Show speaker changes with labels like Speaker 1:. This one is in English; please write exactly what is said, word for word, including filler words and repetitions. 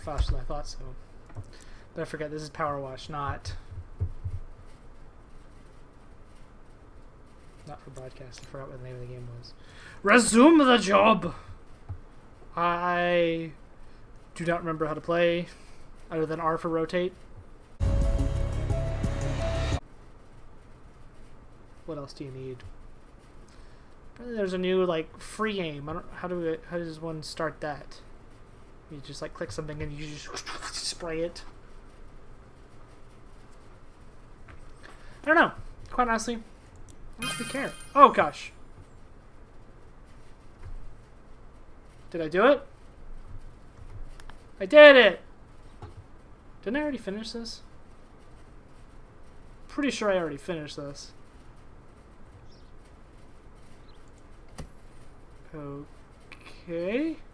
Speaker 1: faster than I thought so. But I forget, this is Power Wash, not... Not for broadcast. I forgot what the name of the game was. Resume the job! I do not remember how to play, other than R for rotate. What else do you need? There's a new like free game. I don't. How do we, how does one start that? You just like click something and you just spray it. I don't know. Quite honestly, I don't really care. Oh gosh. Did I do it? I did it! Didn't I already finish this? Pretty sure I already finished this. Okay.